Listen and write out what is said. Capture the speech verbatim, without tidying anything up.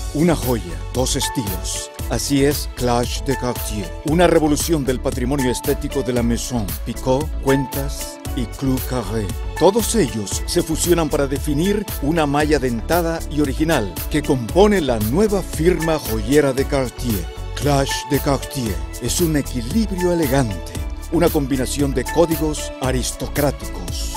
Una joya, dos estilos. Así es Clash de Cartier, una revolución del patrimonio estético de la Maison Picot, Cuentas y Clou Carré. Todos ellos se fusionan para definir una malla dentada y original que compone la nueva firma joyera de Cartier. Clash de Cartier es un equilibrio elegante, una combinación de códigos aristocráticos.